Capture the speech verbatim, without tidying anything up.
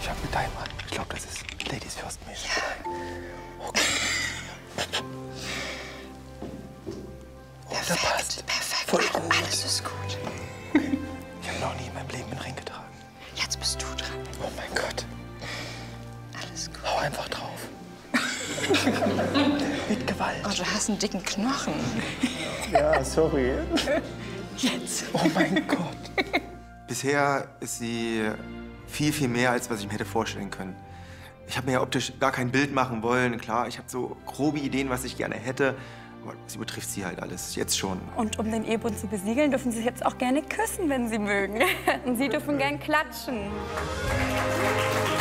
Ich hab mit deinem an. Ich glaube, das ist Ladies First mäßig. Ja. Okay. Oh, Perfekt, das passt. perfekt. Voll All- gut. Alles ist gut. Ich habe noch nie in meinem Leben einen Ring getragen. Jetzt bist du dran. Oh mein Gott. Alles gut. Hau einfach drauf. Mit Gewalt. Oh, du hast einen dicken Knochen. Ja, sorry. Jetzt. Oh mein Gott. Bisher ist sie viel, viel mehr, als was ich mir hätte vorstellen können. Ich habe mir ja optisch gar kein Bild machen wollen. Klar, ich habe so grobe Ideen, was ich gerne hätte. Aber es übertrifft sie halt alles, jetzt schon. Und um den Ehebund zu besiegeln, dürfen Sie jetzt auch gerne küssen, wenn Sie mögen. Und Sie dürfen gern klatschen.